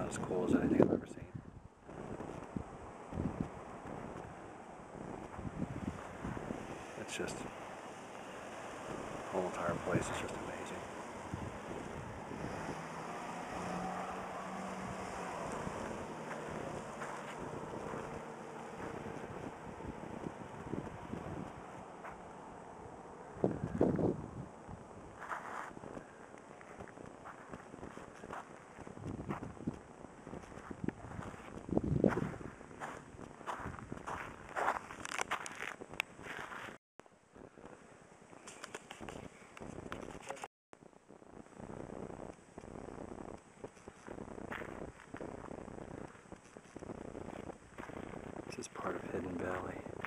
as cool as anything I've ever seen. It's just, the whole entire place is just amazing. This is part of Hidden Valley.